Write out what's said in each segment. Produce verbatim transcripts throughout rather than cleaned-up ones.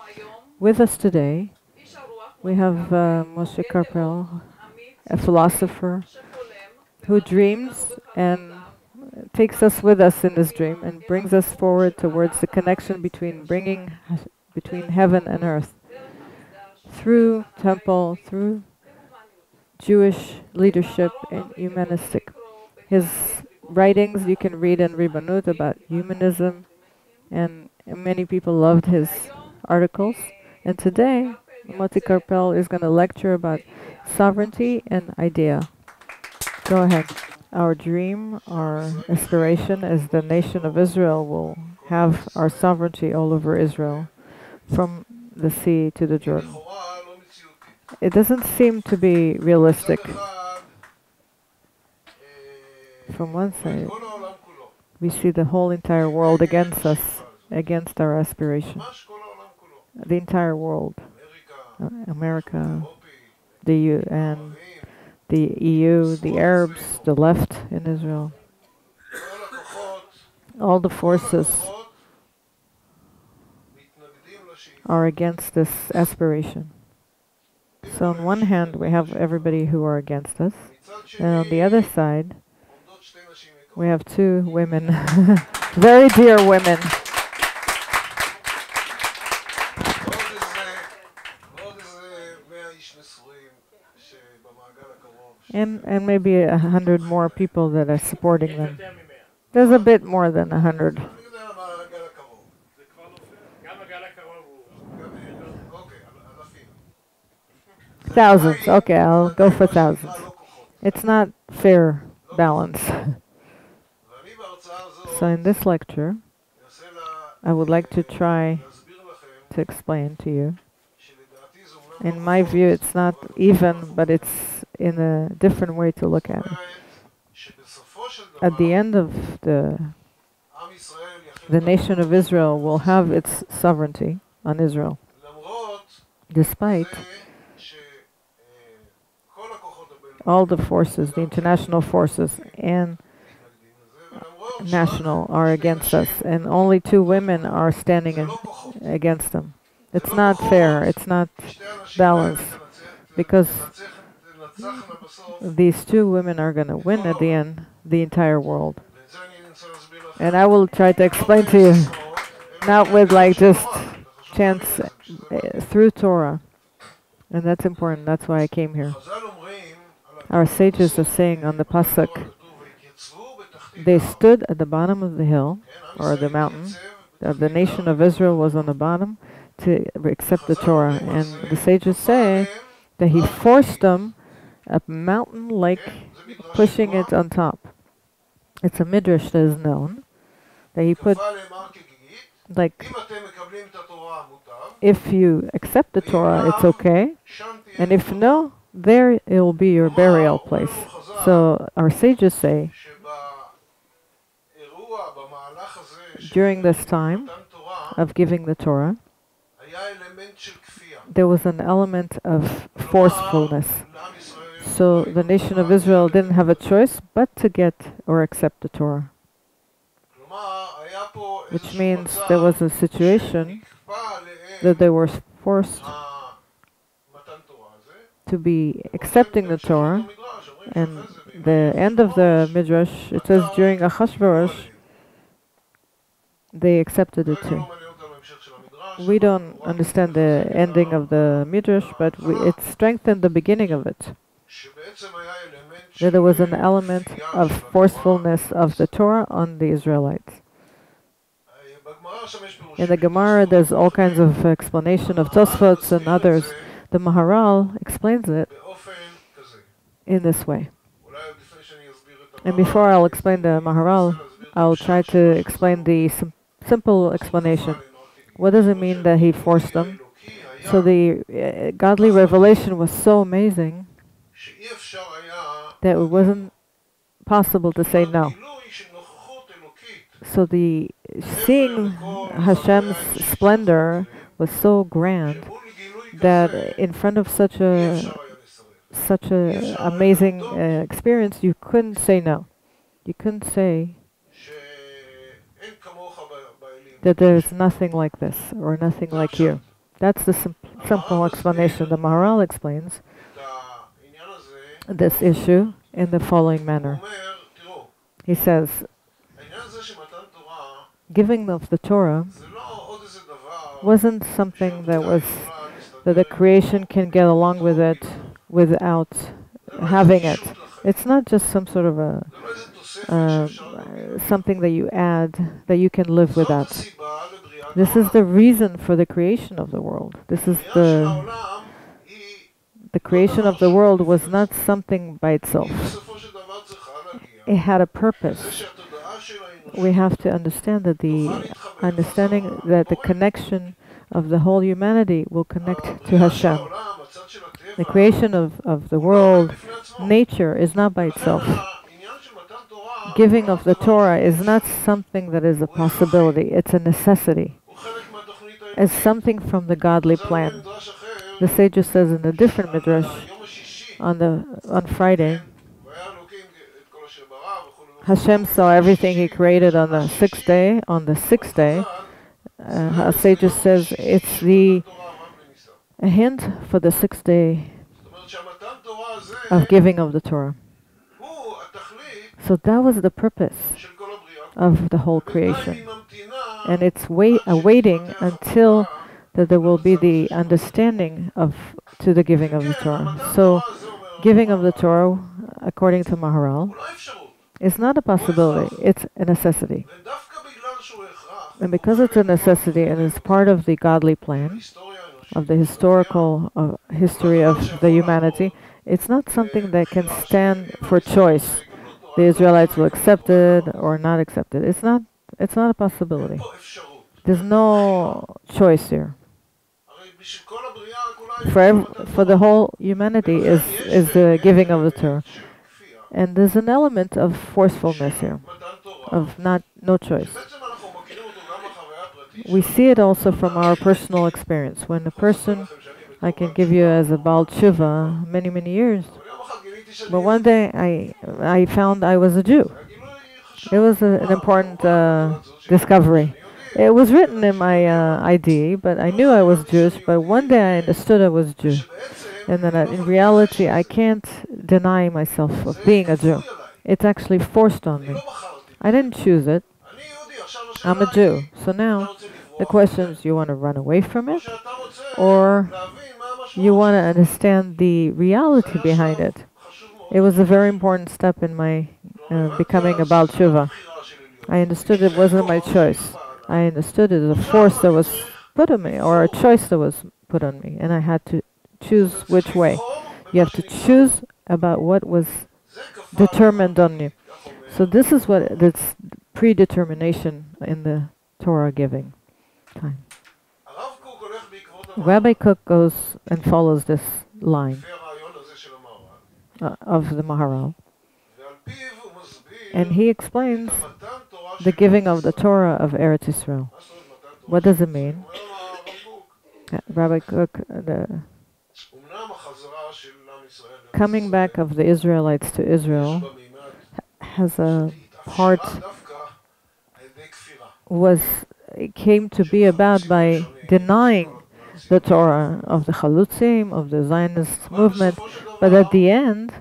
With us today, we have uh, Moshe Karpel, a philosopher who dreams and takes us with us in this dream and brings us forward towards the connection between bringing between heaven and earth through temple, through Jewish leadership and humanistic. His writings you can read in Ribbanut about humanism, and many people loved his articles. And today, Motti Karpel is going to lecture about sovereignty and idea. Go ahead. Our dream, our aspiration is the nation of Israel will have our sovereignty all over Israel, from the sea to the Jordan. It doesn't seem to be realistic. From one side, we see the whole entire world against us, against our aspiration. The entire world, uh, America, the U N, the E U, the Arabs, the left in Israel. All the forces are against this aspiration. So on one hand, we have everybody who are against us, and on the other side, we have two women, very dear women. And, and maybe a hundred more people that are supporting them. There's a bit more than a hundred. Thousands. Okay, I'll go for thousands. It's not fair balance. So in this lecture, I would like to try to explain to you. In my view, it's not even, but it's in a different way to look at it. At the end of the the nation of Israel will have its sovereignty on Israel, despite all the forces, the international forces and national are against us, and only two women are standing in, against them. It's not fair, it's not balanced, because these two women are going to win at the end, the entire world. And I will try to explain to you, not with like just chance, uh, through Torah. And that's important, that's why I came here. Our sages are saying on the Pasuk, they stood at the bottom of the hill, or the mountain. Uh, the nation of Israel was on the bottom to accept the Torah. And the sages say that he forced them up mountain like pushing it on top. It's a midrash that is known, that he put, like, if you accept the Torah, it's okay, and if no, there it will be your burial place. So our sages say, during this time of giving the Torah, there was an element of forcefulness. So the nation of Israel didn't have a choice but to get or accept the Torah. Which means there was a situation that they were forced to be accepting the Torah, and the end of the Midrash, it says during Achashverosh, they accepted it too. We don't understand the ending of the Midrash, but we, it strengthened the beginning of it. That there was an element of forcefulness of the Torah on the Israelites. In the Gemara, there's all kinds of explanation of Tosfots and others. The Maharal explains it in this way. And before I'll explain the Maharal, I'll try to explain the sim simple explanation. What does it mean that he forced them? So the uh, godly revelation was so amazing that it wasn't possible to say no. So the seeing Hashem's splendor was so grand that in front of such a such a amazing uh, experience, you couldn't say no. You couldn't say that there's nothing like this or nothing like you. That's the sim simple explanation. The Maharal explains this issue in the following manner. He says, giving of the Torah wasn't something that was that the creation can get along with it without having it. It's not just some sort of a uh, something that you add that you can live without. This is the reason for the creation of the world. This is the the creation of the world was not something by itself. It had a purpose. We have to understand that the understanding that the connection of the whole humanity will connect to Hashem. The creation of, of the world, nature, is not by itself. Giving of the Torah is not something that is a possibility, it's a necessity. It's something from the godly plan. The Sage says in a different midrash on the on Friday, Hashem saw everything He created on the sixth day. On the sixth day, uh, Sage says it's the a hint for the sixth day of giving of the Torah. So that was the purpose of the whole creation, and it's wait awaiting until that there will be the understanding of to the giving of the Torah. So, giving of the Torah, according to Maharal, is not a possibility; it's a necessity. And because it's a necessity and it's part of the godly plan, of the historical uh, history of the humanity, it's not something that can stand for choice. The Israelites will accept it or not accept it. It's not. It's not a possibility. There's no choice here. For ev for the whole humanity is is the giving of the Torah, and there's an element of forcefulness here, of not no choice. We see it also from our personal experience. When a person, I can give you as a Baal Tshuva many many years, but one day I I found I was a Jew. It was a, an important uh, discovery. It was written in my uh, I D, but I knew I was Jewish, but one day I understood I was Jew. And then uh, in reality, I can't deny myself of being a Jew. It's actually forced on me. I didn't choose it. I'm a Jew. So now, the question is, you want to run away from it? Or you want to understand the reality behind it? It was a very important step in my uh, becoming a Baal Tshuva. I understood it wasn't my choice. I understood it as a force that was put on me, or a choice that was put on me, and I had to choose which way. You have to choose about what was determined on you. So this is what this predetermination in the Torah giving time. Rabbi Kook goes and follows this line uh, of the Maharal, and he explains the giving of the Torah of Eretz Yisrael. What does it mean? Uh, Rabbi Kook, uh, the coming back of the Israelites to Israel has a part, was, it came to be about by denying the Torah of the Chalutzim, of the Zionist movement, but at the end,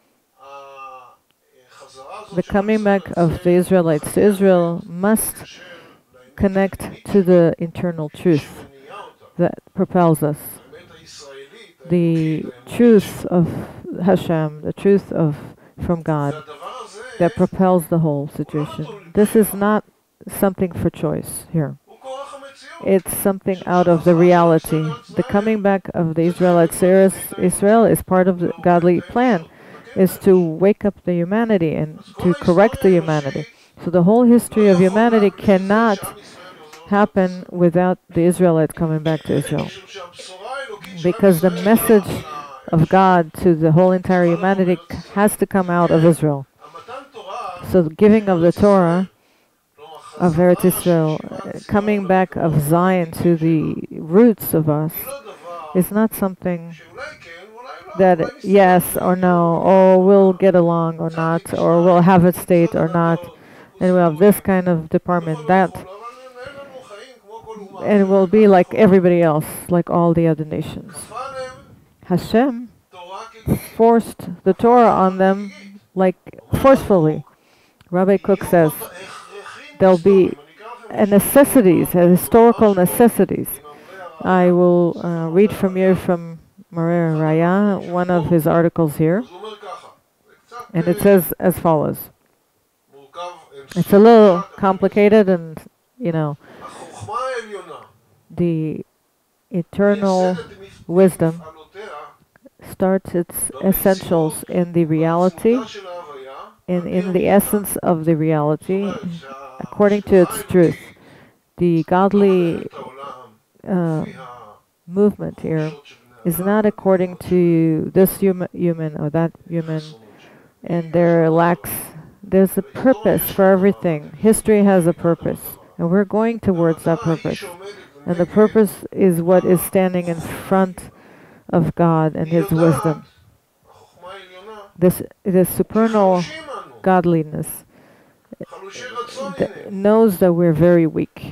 the coming back of the Israelites to Israel must connect to the internal truth that propels us. The truth of Hashem, the truth of from God that propels the whole situation. This is not something for choice here. It's something out of the reality. The coming back of the Israelites to Israel is part of the godly plan, is to wake up the humanity and to correct the humanity. So the whole history of humanity cannot happen without the Israelites coming back to Israel. Because the message of God to the whole entire humanity has to come out of Israel. So the giving of the Torah of Eretz Israel, uh, coming back of Zion to the roots of us, is not something that yes or no, or we'll get along or not, or we'll have a state or not, and we'll have this kind of department, that. and will be like everybody else, like all the other nations. Hashem forced the Torah on them, like forcefully. Rabbi Cook says there'll be a necessities, a historical necessities. I will uh, read from you from Maria Raya, one of his articles here, and it says as follows. It's a little complicated, and you know, the eternal wisdom starts its essentials in the reality, in, in the essence of the reality, according to its truth. The godly uh, movement here is not according to this human, human or that human, and there lacks, there's a purpose for everything. History has a purpose, and we're going towards that purpose. And the purpose is what is standing in front of God and His wisdom. This, this supernal godliness th knows that we're very weak,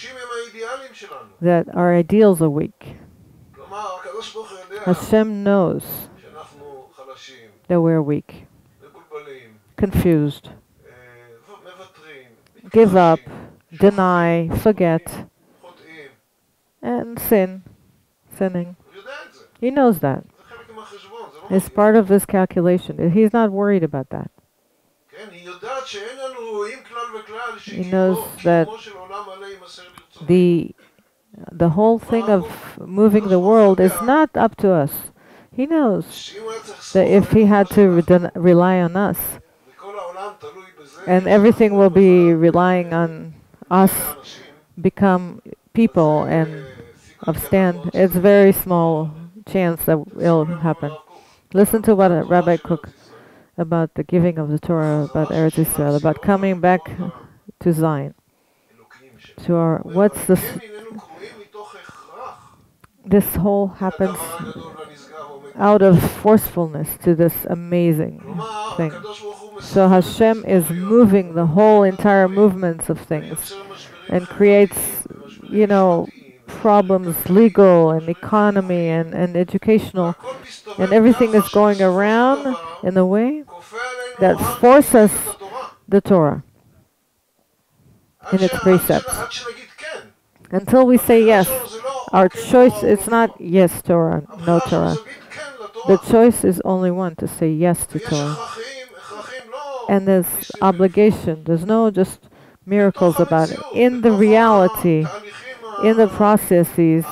that our ideals are weak. Hashem knows that we're weak, confused, give up, deny, forget, and sin, sinning. He knows that. It's part of his calculation. He's not worried about that. He knows that the the whole thing of moving the world is not up to us. He knows that if he had to re rely on us, and everything will be relying on us, become people and upstand, it's very small chance that it'll happen. Listen to what uh, Rabbi Cook about the giving of the Torah, about Eretz Israel, about coming back to Zion. To our, what's this? This whole happens out of forcefulness to this amazing thing. So Hashem is moving the whole entire movements of things and creates, you know, problems, legal and economy and, and educational, and everything is going around in a way that forces the Torah in its precepts. Until we say yes, our choice, it's not yes Torah, no Torah. The choice is only one, to say yes to Torah. And there's obligation, there's no just miracles about it. In the reality, in the processes,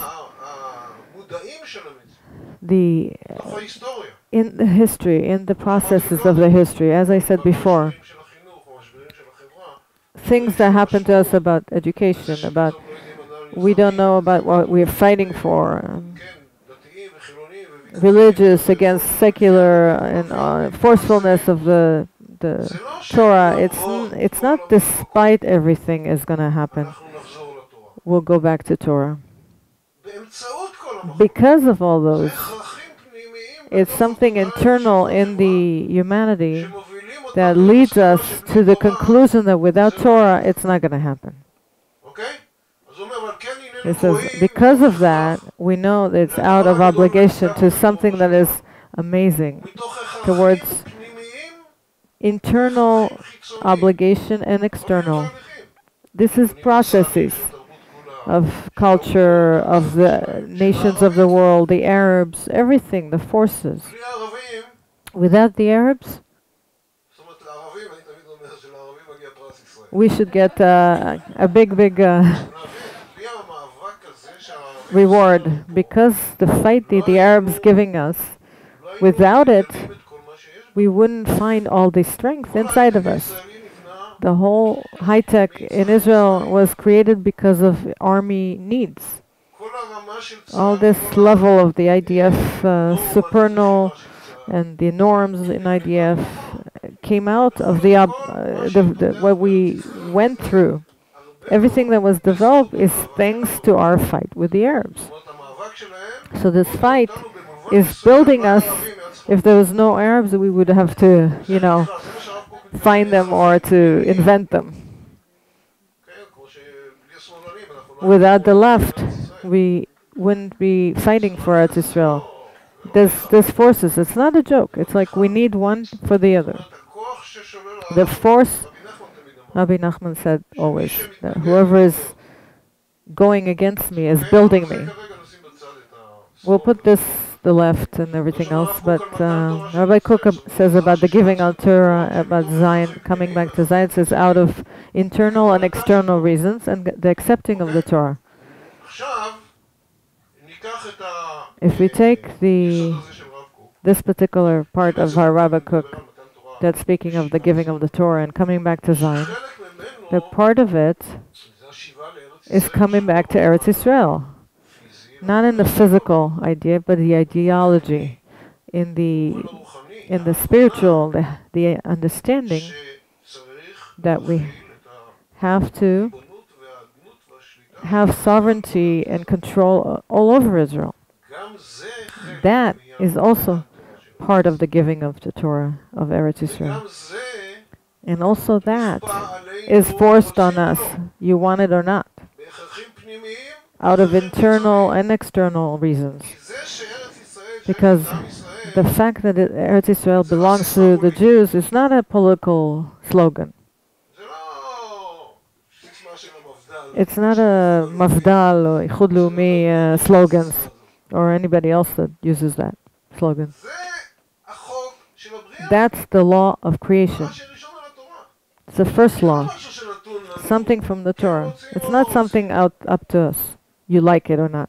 the uh, in the history, in the processes of the history, as I said before, things that happen to us about education, about we don't know about what we're fighting for, um, religious against secular, and uh, forcefulness of the the Torah. It's n it's not despite everything is going to happen. We'll go back to Torah. Because of all those, it's something internal in the humanity that leads us to the conclusion that without Torah, it's not going to happen. It says, because of that, we know that it's out of obligation to something that is amazing, towards internal obligation and external. This is processes of culture, of the nations of the world, the Arabs, everything, the forces. Without the Arabs, we should get uh, a big, big uh, reward, because the fight that the Arabs giving us, without it, we wouldn't find all the strength inside of us. The whole high-tech in Israel was created because of army needs. All this level of the I D F, uh, supernal, and the norms in I D F came out of the, uh, the, the what we went through. Everything that was developed is thanks to our fight with the Arabs. So this fight is building us. If there was no Arabs, we would have to, you know, find them or to invent them. Without the left, we wouldn't be fighting for Eretz Israel. There's, there's forces. It's not a joke. It's like we need one for the other. The force, Rabbi Nachman said always, that whoever is going against me is building me. We'll put this, the left and everything else, but uh, Rabbi Kook says about the giving al Torah, about Zion, coming back to Zion, says out of internal and external reasons, and the accepting of the Torah. If we take the this particular part of our Rabbi Kook, that's speaking of the giving of the Torah and coming back to Zion, the part of it is coming back to Eretz Israel. Not in the physical idea, but the ideology, in the in the spiritual, the, the understanding that we have to have sovereignty and control all over Israel. That is also part of the giving of the Torah of Eretz Israel. And also that is forced on us, you want it or not, out of internal and external reasons. Because the fact that it, Eretz Israel belongs to the Jews is not a political slogan. It's not a Mafdal or Ichud Leumi uh, slogans, or anybody else that uses that slogan. That's the law of creation. It's the first law. Something from the Torah. It's not something out up to us. You like it or not.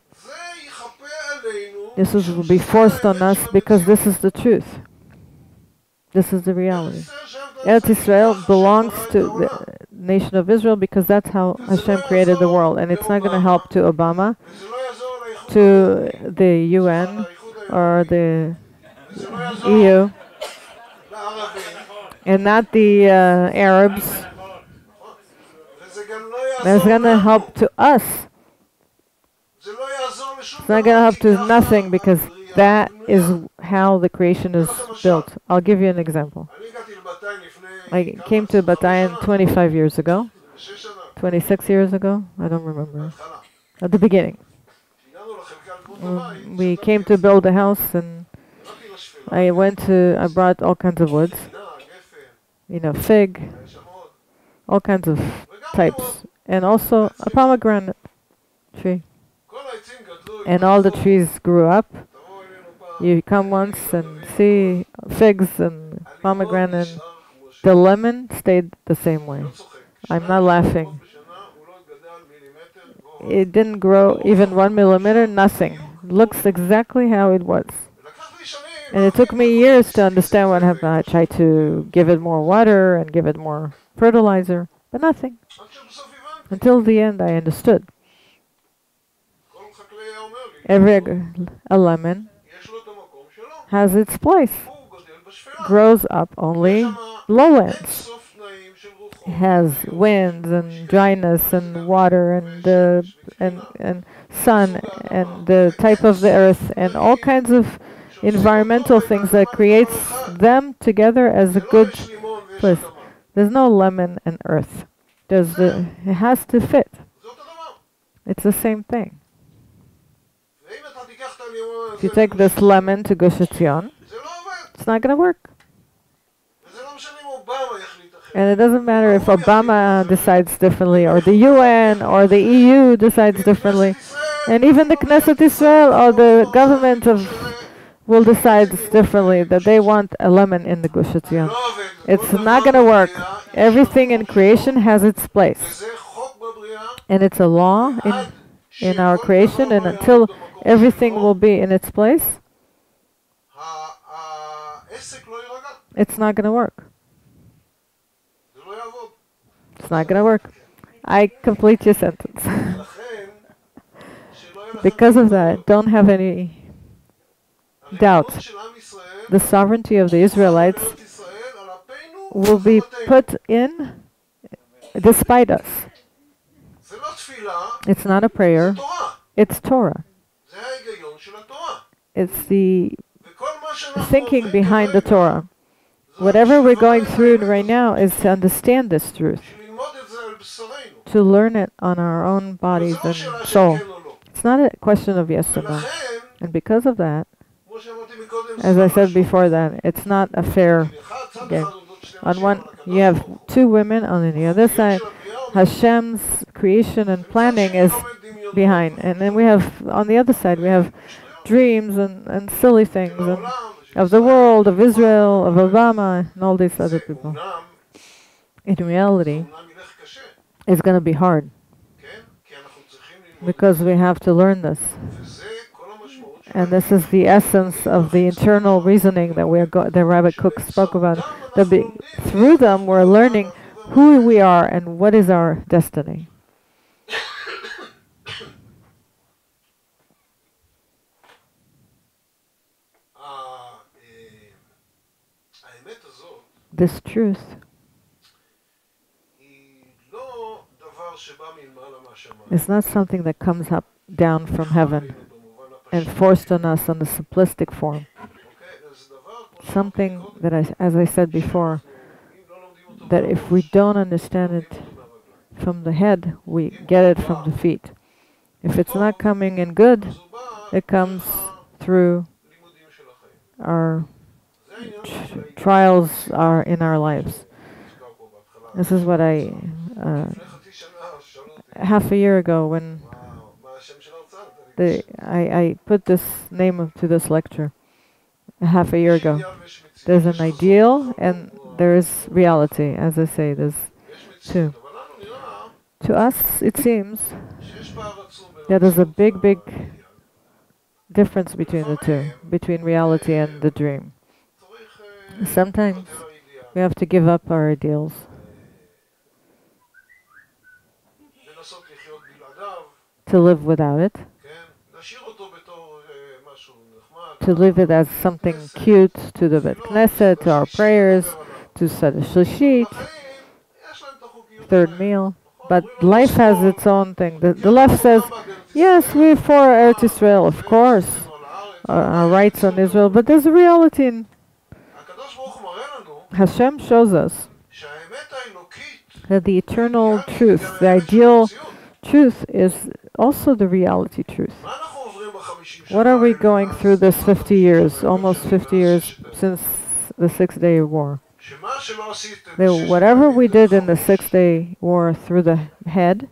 This is, will be forced on us because this is the truth. This is the reality. Eretz Israel belongs to the nation of Israel because that's how Hashem created the world. And it's not going to help to Obama, to the U N, or the E U, and not the uh, Arabs. It's going to help to us. It's not going to help to nothing because that is how the creation is built. I'll give you an example. I came to Batayan twenty-five years ago, twenty-six years ago, I don't remember, at the beginning. Um, we came to build a house and I went to, I brought all kinds of woods, you know, fig, all kinds of types, and also a pomegranate tree. And all the trees grew up. You come once and see figs and pomegranate, and the lemon stayed the same way. I'm not laughing. It didn't grow even one millimeter, nothing. Looks exactly how it was. And it took me years to understand what happened. I tried to give it more water and give it more fertilizer, but nothing. Until the end I understood. Every a lemon has its place. Grows up only lowlands. It has winds and dryness and water and uh, and and sun and the type of the earth and all kinds of environmental things that creates them together as a good place. There's no lemon and earth. There's the it has to fit. It's the same thing. If you take this lemon to Gush Etzion, it's not going to work. And it doesn't matter if Obama decides differently, or the U N, or the E U decides differently, and even the Knesset Israel or the government of will decide differently that they want a lemon in the Gush Etzion. It's not going to work. Everything in creation has its place, and it's a law in in our creation. And until everything will be in its place, it's not going to work. It's not going to work. I complete your sentence. Because of that, don't have any doubt. The sovereignty of the Israelites will be put in despite us. It's not a prayer. It's Torah. It's the thinking behind the Torah. Whatever we're going through right now is to understand this truth. to learn it on our own bodies and soul. It's not a question of yes or no. And because of that, as I said before that, it's not a fair game. On one, you have two women, on the other side, Hashem's creation and planning is behind. And then we have, on the other side, we have dreams and, and silly things and of the world, of Israel, of Obama, and all these other people. In reality, it's going to be hard because we have to learn this. And this is the essence of the internal reasoning that we are go the Rabbi Cook spoke about. The be through them, we're learning who we are and what is our destiny. This truth is not something that comes up down from heaven and forced on us on the simplistic form. Something that, I, as I said before, that if we don't understand it from the head, we get it from the feet. If it's not coming in good, it comes through our tr trials are in our lives. This is what I, uh, half a year ago when the, I, I put this name of, to this lecture, half a year ago. There's an ideal and there is reality, as I say, there's two. To us, it seems that there's a big, big difference between the two, between reality and the dream. Sometimes we have to give up our ideals to live without it, to live it as something cute to the Bet Knesset, to our prayers, to Seder Shlishit, third meal. But life has its own thing. The, the left says, yes, we're for Eretz Israel, of course, our, our rights on Israel, but there's a reality in Hashem shows us that the eternal truth, the ideal truth, is also the reality truth. What are we going through this fifty years, almost fifty years since the Six-Day War? That whatever we did in the Six-Day War through the head,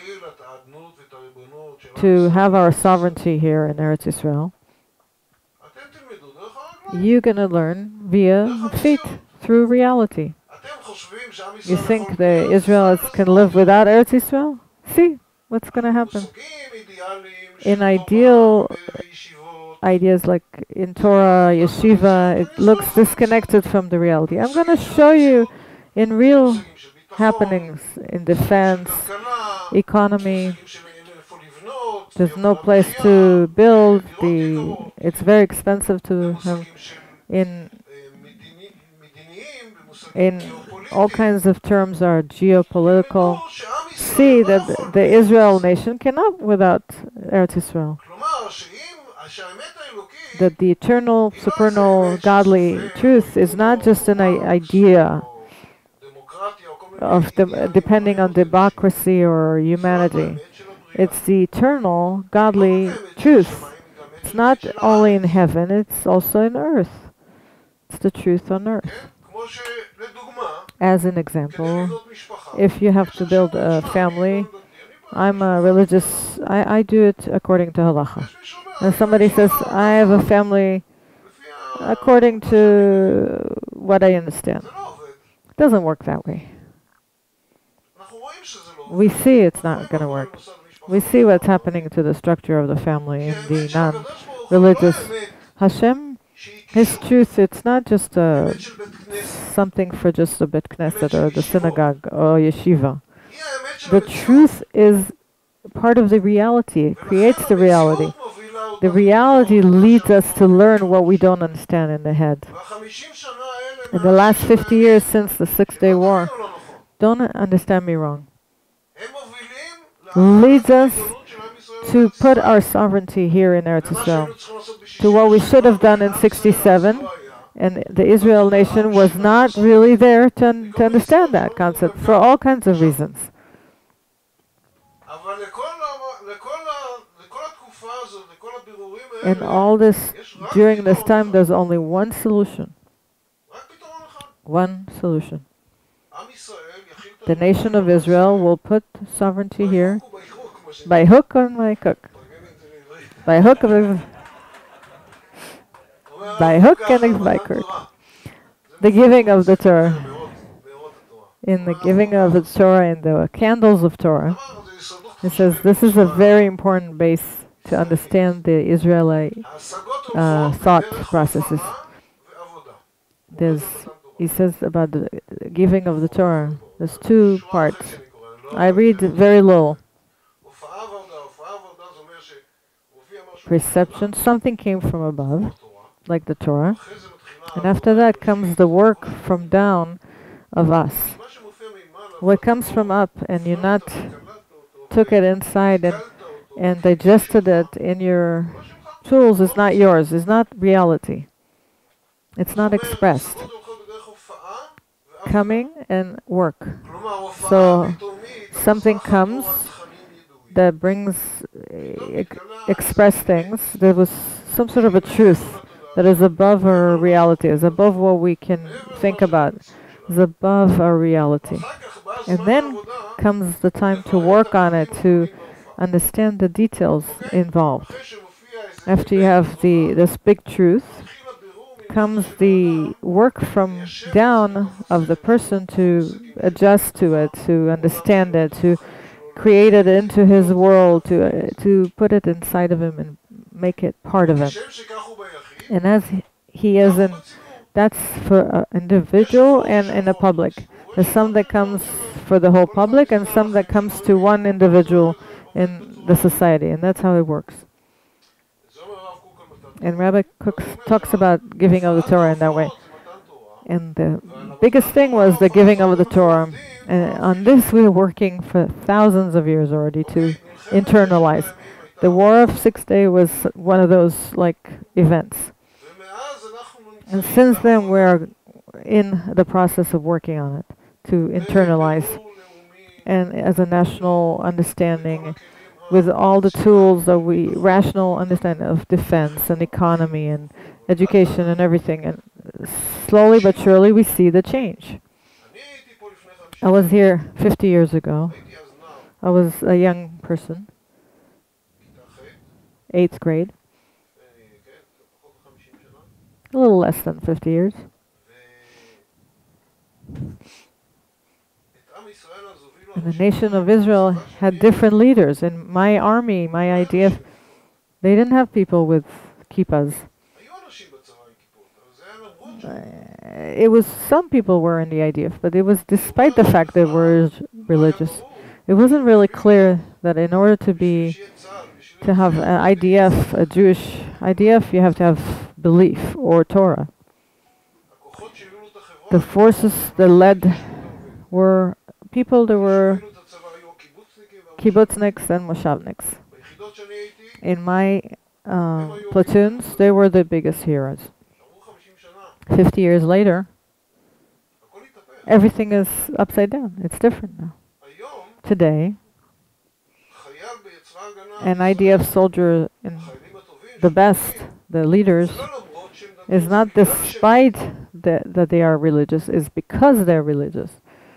to have our sovereignty here in Eretz Israel, you're going to learn via feet, through reality. You think the Israelites can live without Eretz Israel? See what's going to happen. In ideal ideas like in Torah, yeshiva, it looks disconnected from the reality. I'm going to show you in real happenings in defense, economy. There's no place to build. The it's very expensive to have in in all kinds of terms are geopolitical. See that the, the Israel nation cannot without Eretz Israel. That the eternal, supernal, godly truth is not just an idea of the, depending on democracy or humanity. It's the eternal, godly truth. It's not only in heaven, it's also in earth. It's the truth on earth. As an example, if you have to build a family, I'm a religious, I, I do it according to halacha. And somebody says, I have a family according to what I understand. It doesn't work that way. We see it's not going to work. We see what's happening to the structure of the family in the non-religious. Hashem, His truth, it's not just a, something for just a Bet Knesset or the synagogue or yeshiva. The truth is part of the reality. It creates the reality. The reality leads us to learn what we don't understand in the head. In the last fifty years since the Six-Day War, don't understand me wrong, leads us to put our sovereignty here in Eretz Israel, to what we should have done in sixty-seven, and the Israel nation was not really there to, un to understand that concept for all kinds of reasons. And all this, during this time, there's only one solution. One solution. The nation of Israel will put sovereignty here by hook or by crook. By hook or by hook and by crook. The giving of the Torah. In the giving of the Torah, in the candles of Torah, it says this is a very important base to understand the Israeli uh, thought processes. There's, he says about the giving of the Torah, there's two parts. I read very little. Perception, something came from above, like the Torah, and after that comes the work from down of us. What comes from up and you not took it inside and, and digested it in your tools is not yours, is not reality. It's not expressed. Coming and work. So something comes that brings uh, express things. There was some sort of a truth that is above our reality, is above what we can think about, is above our reality. And then comes the time to work on it, to understand the details involved. After you have the this big truth, comes the work from down of the person to adjust to it, to understand it, to create it into his world, to uh, to put it inside of him and make it part of him. And as he, he is in, that's for an individual and in a public. There's some that comes for the whole public and some that comes to one individual in the society, and that's how it works. And Rabbi Cook talks about giving of the Torah in that way. And the biggest thing was the giving of the Torah. And on this we are working for thousands of years already to internalize. The War of Six Day was one of those like events. And since then we are in the process of working on it to internalize, and as a national understanding with all the tools that we, rational understanding of defense and economy and education and everything, and slowly but surely we see the change. I was here fifty years ago. I was a young person, eighth grade, a little less than fifty years. And the nation of Israel had different leaders. In my army, my I D F, they didn't have people with kippahs. Uh, it was, some people were in the I D F, but it was despite the fact that we're religious. It wasn't really clear that in order to be, to have an I D F, a Jewish I D F, you have to have belief or Torah. The forces that led were people that were kibbutzniks and moshavniks. In my uh, platoons, they were the biggest heroes. Fifty years later, everything is upside down. It's different now. Today, an I D F soldier, in the best, the leaders, is not despite the, that they are religious, is because they're religious.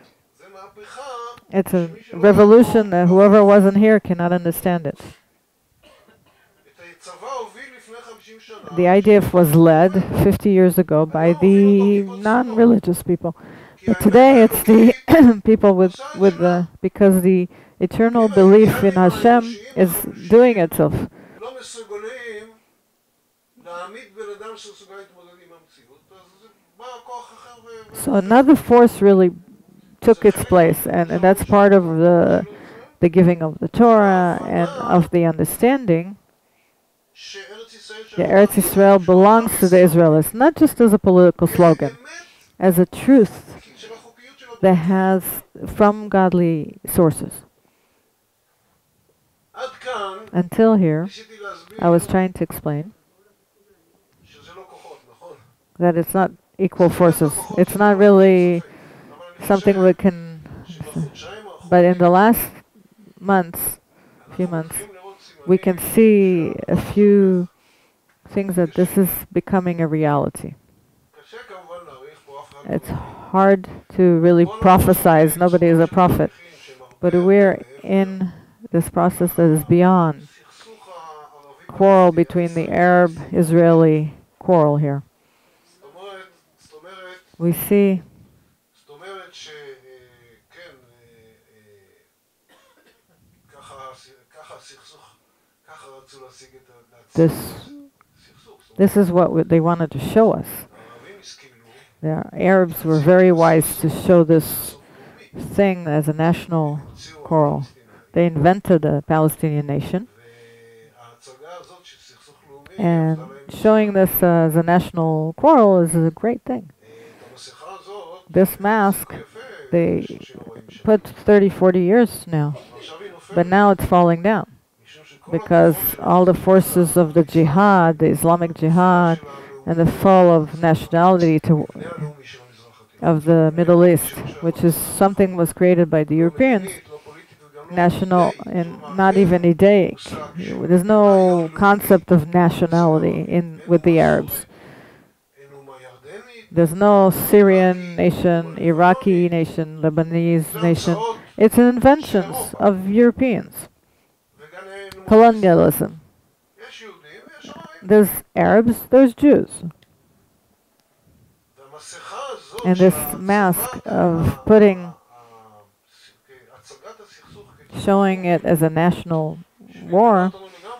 It's a revolution that whoever wasn't here cannot understand it. The I D F was led fifty years ago by the non-religious people. But today it's the people with, with the, because the eternal belief in Hashem is doing itself. So another force really took its place, and, and that's part of the the giving of the Torah and of the understanding. The Eretz Yisrael belongs to the Israelis, not just as a political slogan, as a truth that has from godly sources. Until here, I was trying to explain that it's not equal forces. It's not really something we can, but in the last months, few months, we can see a few things that this is becoming a reality. It's hard to really prophesize. Nobody is a prophet. But we're in this process that is beyond quarrel between the Arab-Israeli quarrel here. We see this. This is what w they wanted to show us. The Arabs were very wise to show this thing as a national quarrel. They invented a Palestinian nation. And showing this uh, as a national quarrel is a great thing. This mask, they put thirty, forty years now, but now it's falling down because all the forces of the jihad, the Islamic jihad, and the fall of nationality to, of the Middle East, which is something was created by the Europeans, national and not even Idaic. There's no concept of nationality in with the Arabs. There's no Syrian nation, Iraqi nation, Lebanese nation. It's inventions of Europeans. Colonialism. There's Arabs, there's Jews. And this mask of putting, showing it as a national war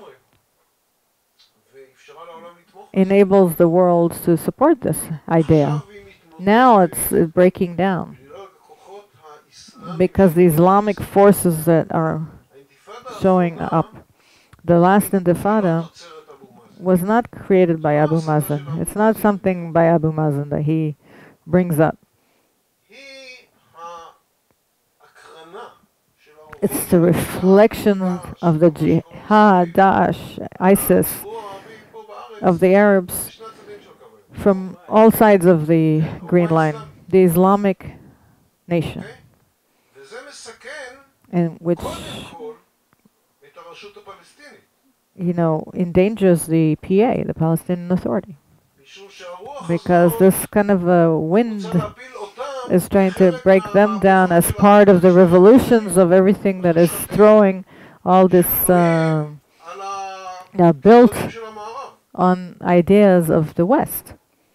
enables the world to support this idea. Now it's uh, breaking down because the Islamic forces that are showing up. The last Intifada was not created by Abu Mazen. It's not something by Abu Mazen that he brings up. It's the reflection of the jihad, Daesh, ISIS, of the Arabs from all sides of the Green Line, the Islamic nation, and which, you know, endangers the P A, the Palestinian Authority, because this kind of a wind is trying to break them down as part of the revolutions of everything that is throwing all this uh, uh, built on ideas of the West.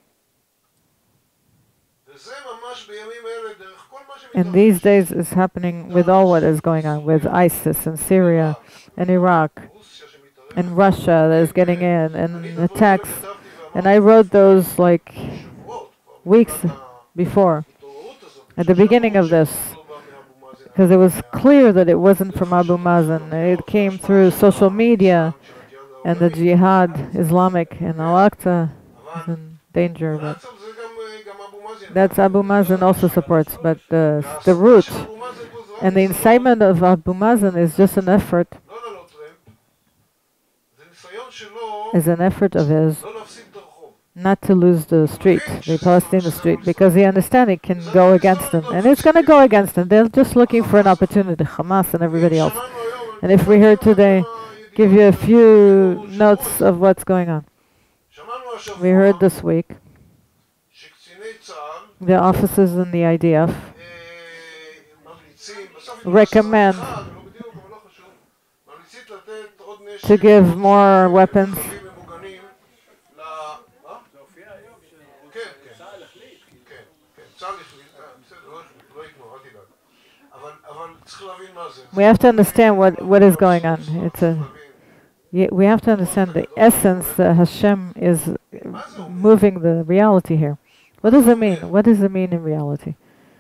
And these days is happening with all what is going on with ISIS and Syria and Iraq and Russia that is getting in and attacks. And I wrote those like weeks before, at the beginning of this, because it was clear that it wasn't from Abu Mazen. It came through social media, and the jihad, Islamic, and Al-Aqsa is in danger. But that's Abu Mazen also supports, but the, the root and the incitement of Abu Mazen is just an effort, is an effort of his not to lose the street, the Palestinian street, because he understands it can go against them. And it's going to go against them. They're just looking for an opportunity, Hamas and everybody else. And if we heard today, give you a few notes of what's going on. We heard this week the officers in the I D F recommend to give more weapons We have to understand what, what is going on. It's a, we have to understand the essence that Hashem is moving the reality here. What does it mean? What does it mean in reality?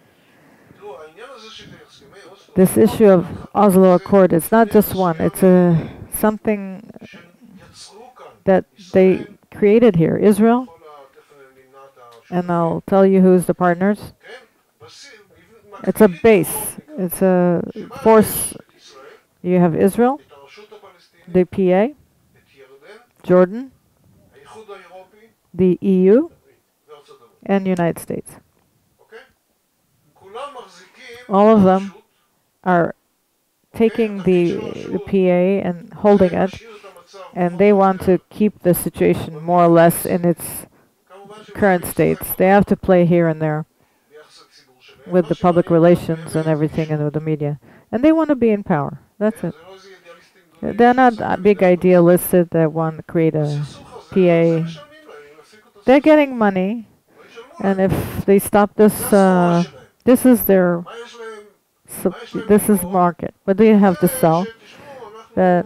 This issue of Oslo Accord, it's not just one. It's a something that they created here. Israel, and I'll tell you who's the partners. It's a base. It's a force. You have Israel, the P A, Jordan, the E U, and United States. All of them are taking the, the P A and holding it and they want to keep the situation more or less in its current states. They have to play here and there with the public relations and everything and with the media. And they want to be in power. That's it. They're not uh, big idealists that want to create a P A. They're getting money, and if they stop this, uh, this is their, sub this is market. What do you have to sell? That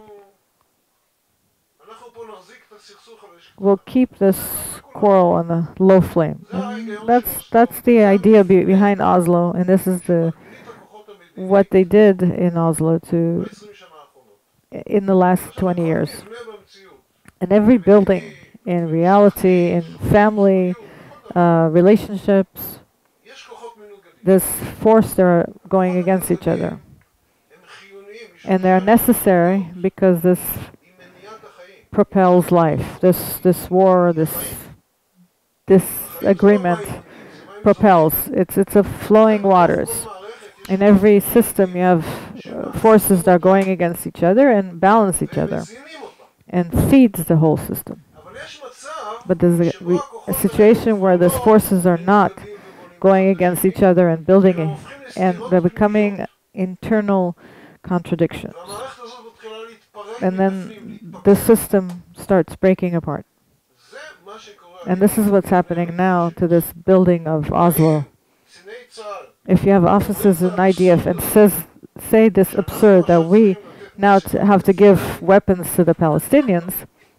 will keep this quarrel on a low flame. And that's that's the idea be behind Oslo, and this is the what they did in Oslo to in the last twenty years. And every building, in reality, in family uh, relationships, this force they're going against each other, and they're necessary because this propels life. This this war, this this agreement propels. It's it's a flowing waters. In every system, you have uh, forces that are going against each other and balance each other, and feeds the whole system. But there's a, re a situation where those forces are not going against each other and building it, and they're becoming internal contradictions. And then the system starts breaking apart. And this is what's happening now to this building of Oslo. If you have officers in I D F and says, say this absurd that we now t have to give weapons to the Palestinians,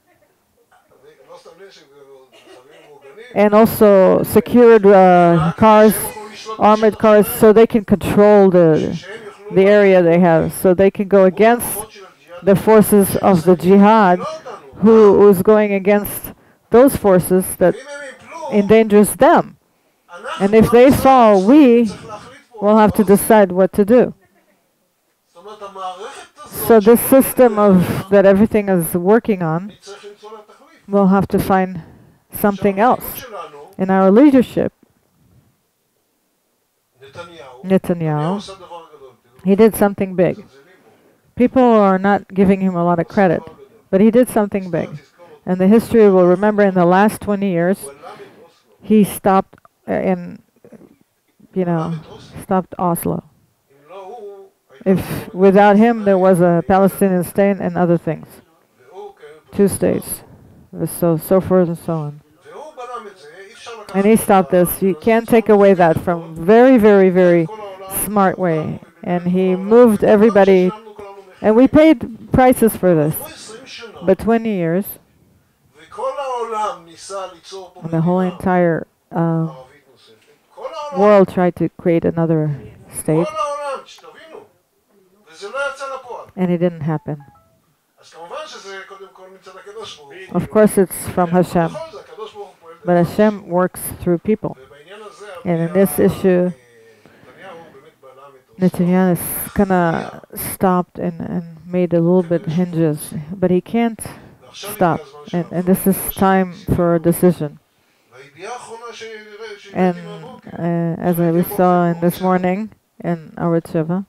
and also secured uh, cars, armored cars, so they can control the the area they have, so they can go against the forces of the jihad, who is going against those forces that endangers them. And if they fall, we will have to decide what to do. So this system of that everything is working on, we'll have to find something else. In our leadership, Netanyahu, he did something big. People are not giving him a lot of credit, but he did something big. And the history will remember in the last twenty years, he stopped uh, in, you know, stopped Oslo. If without him there was a Palestinian state and other things, two states, so so forth and so on. And he stopped this. You can't take away that from very, very, very smart way. And he moved everybody, and we paid prices for this. But twenty years, and the whole entire uh, world tried to create another state, and it didn't happen. Of course, it's from Hashem, but Hashem works through people. And in this issue, Netanyahu is kind of stopped and, and made a little bit hinges, but he can't stop. And, and this is time for a decision. And uh, as we saw in this morning in our Sheva,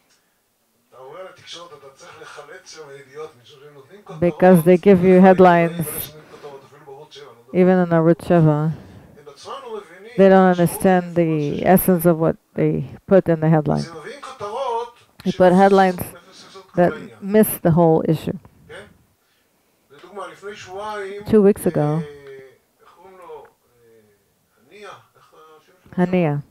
because they give you headlines, even in our Sheva, they don't understand the essence of what they put in the headline. They put headlines that miss the whole issue. Two weeks ago, Hania,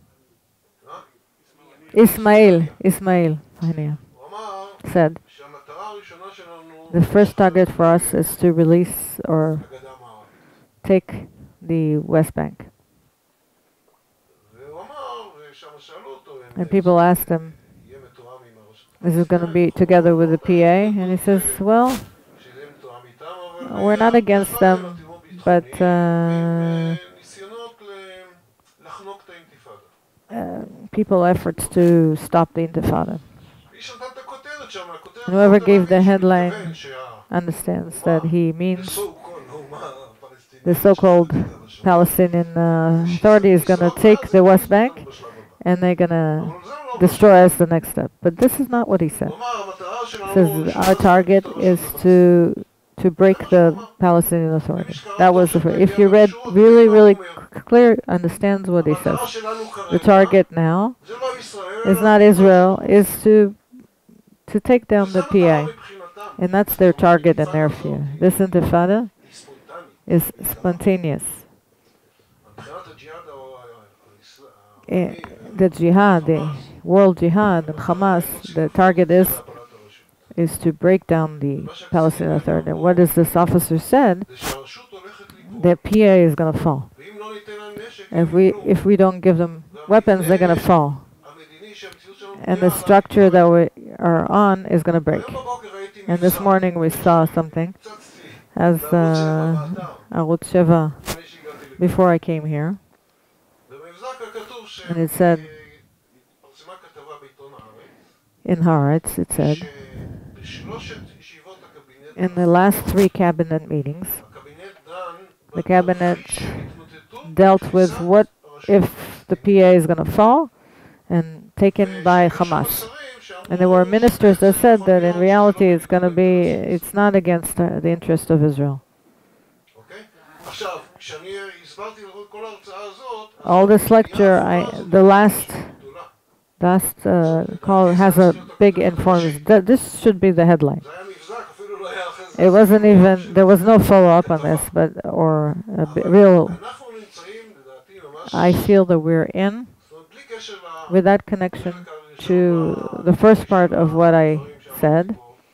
Ismail, Ismail, Hania, said, the first target for us is to release or take the West Bank. And people asked him, is it going to be together with the P A? And he says, well, we're not against them, but uh, uh, people efforts to stop the Intifada. And whoever gave the headline understands that he means the so-called Palestinian uh, Authority is going to take the West Bank and they're going to destroy us the next step. But this is not what he said. He says our target is to to break the Palestinian Authority. That was the first. If you read really, really clear, understands what he says. The target now is not Israel, is to to take down the P A. And that's their target and their fear. This intifada is spontaneous. Uh, the jihad, the world jihad, and Hamas, the target is is to break down the Palestinian Authority. And what does this officer said? The P A is going to fall. If we if we don't give them weapons, they're going to fall. And the structure that we are on is going to break. And this morning we saw something as uh, Arut Sheva before I came here. And it said, in Haaretz, it said, in the last three cabinet meetings, the cabinet dealt with what if the P A is going to fall and taken by Hamas. And there were ministers that said that in reality it's going to be, it's not against uh, the interest of Israel. All this lecture, I, the last, last uh, call has a big informants. Th this should be the headline. It wasn't even, there was no follow-up on this, but, or a real, I feel that we're in, with that connection to the first part of what I said.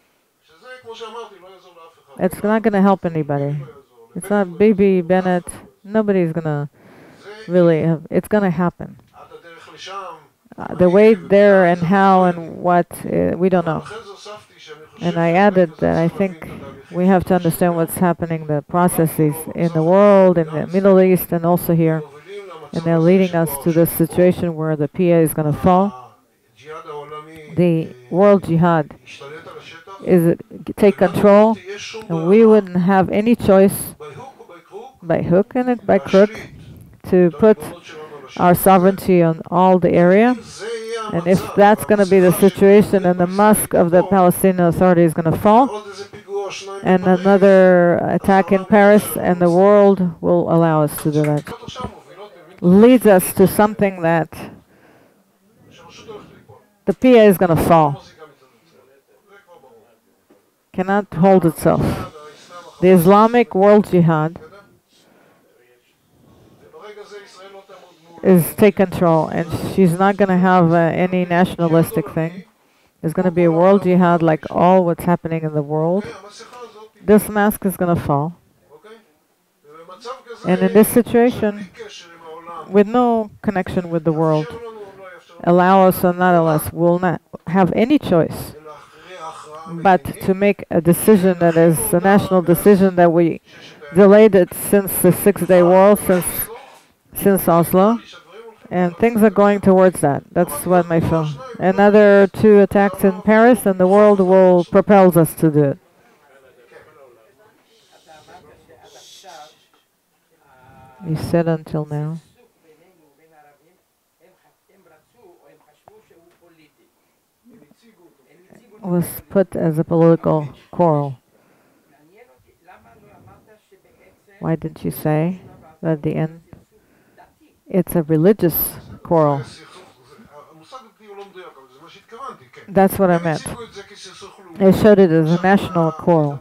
It's not going to help anybody. It's not Bibi, Bennett, nobody's going to really have, it's going to happen. Uh, the way there and how and what, uh, we don't know. And I added that I think we have to understand what's happening, the processes in the world, in the Middle East, and also here. And they're leading us to this situation where the P A is going to fall. The world jihad is take control, and we wouldn't have any choice, by hook and by crook, to put our sovereignty on all the area. And if that's going to be the situation, and the Mosque of the Palestinian Authority is going to fall, and another attack in Paris, and the world will allow us to do that. Leads us to something that the P A is going to fall. Cannot hold itself. The Islamic world jihad is take control, and she's not going to have uh, any nationalistic thing. There's going to be a world jihad like all what's happening in the world. This mask is going to fall. And in this situation, with no connection with the world, allow us or not allow us, will not have any choice but to make a decision that is a national decision that we delayed it since the Six-Day War, since since Oslo, and things are going towards that. That's what my feel. Another two attacks in Paris, and the world will propel us to do it. You said until now. Was put as a political quarrel. Why didn't you say that at the end it's a religious quarrel? That's what I meant. They showed it as a national quarrel.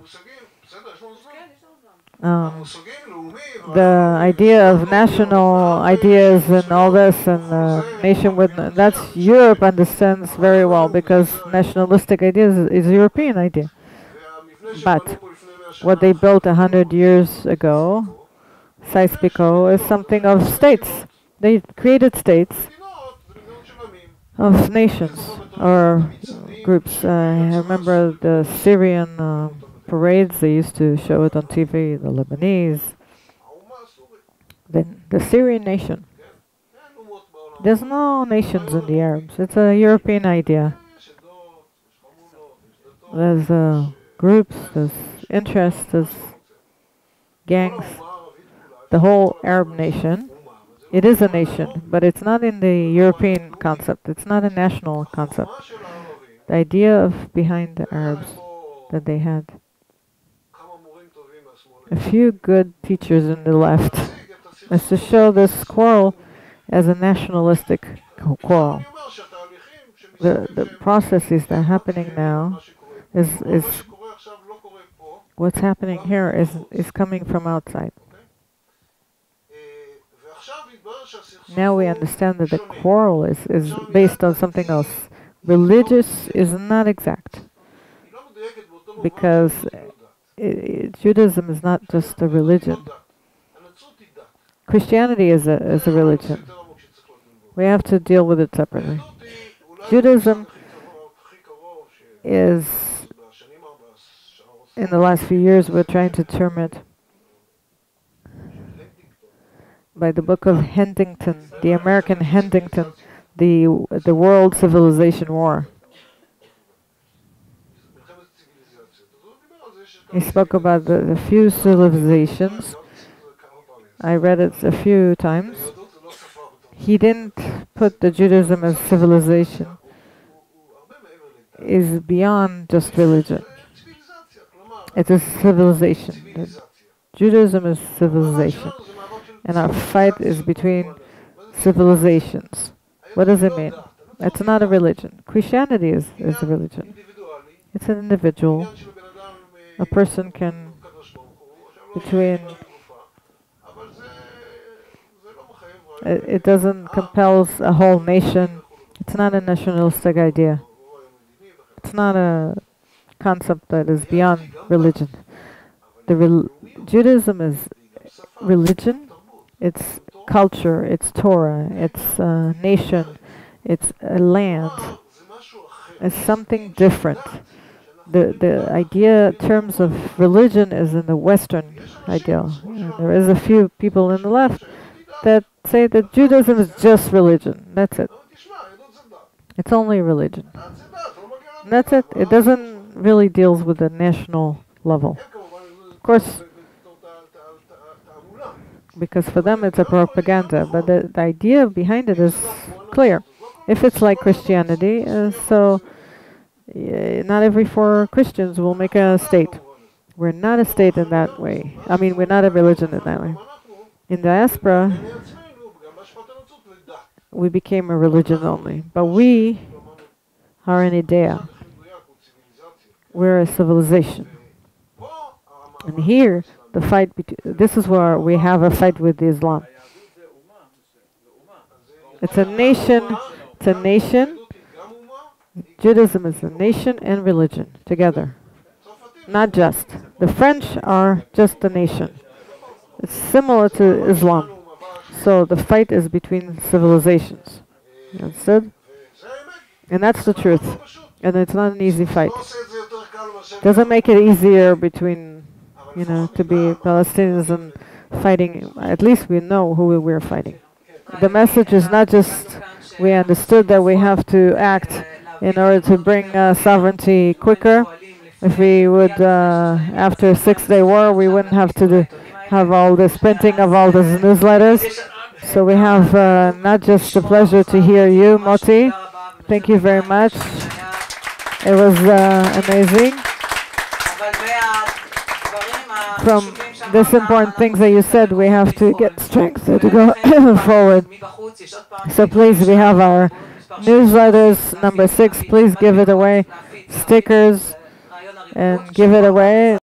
Um, the idea of national ideas and all this, and uh, nation with that's Europe understands very well, because nationalistic ideas is, is a European idea. But what they built a hundred years ago, Sykes-Picot, is something of states. They created states of nations or groups. Uh, I remember the Syrian uh, parades. They used to show it on T V. The Lebanese. Then the Syrian nation. There's no nations in the Arabs. It's a European idea. There's uh, groups, there's interests, there's gangs. The whole Arab nation, it is a nation, but it's not in the European concept. It's not a national concept. The idea of behind the Arabs that they had. a few good teachers in the left, is to show this quarrel as a nationalistic quarrel. The, the processes that are happening now is, is what's happening here is, is coming from outside. Now we understand that the quarrel is, is based on something else. Religious is not exact, because it, it, Judaism is not just a religion. Christianity is a, is a religion. We have to deal with it separately. Judaism is, in the last few years, we're trying to term it by the book of Huntington, the American Huntington, the the World Civilization War. He spoke about the, the few civilizations. I read it a few times. He didn't put the Judaism as civilization. Is beyond just religion. It's a civilization. The Judaism is civilization. And our fight is between civilizations. What does it mean? It's not a religion. Christianity is, is a religion. It's an individual. A person can, between, it, it doesn't compel a whole nation. It's not a nationalistic idea. It's not a concept that is beyond religion. The rel Judaism is religion, it's culture, it's Torah, it's a nation, it's a land. It's something different. The the idea, terms of religion, is in the Western ideal. And there is a few people in the left that say that Judaism is just religion. That's it. It's only religion. That's it. It doesn't really deals with the national level. Of course, because for them it's a propaganda, but the, the idea behind it is clear. If it's like Christianity, uh, so uh, not every four Christians will make a state. We're not a state in that way. I mean, we're not a religion in that way. In diaspora, we became a religion only, but we are an idea. We're a civilization. And here, the fight, this is where we have a fight with Islam. It's a nation, it's a nation. Judaism is a nation and religion together. Not just. The French are just a nation. It's similar to Islam. So the fight is between civilizations. You understood? And that's the truth. And it's not an easy fight. Doesn't make it easier between, you know, to be Palestinians and fighting. At least we know who we're fighting. The message is not just we understood that we have to act in order to bring uh, sovereignty quicker. If we would, uh, after a six-day war, we wouldn't have to do, have all this printing of all these newsletters. So we have uh, not just the pleasure to hear you, Motti. Thank you very much. It was uh, amazing. From these important things that you said, we have to get strength to go forward. So please, we have our newsletters, number six. Please give it away. Stickers, and give it away.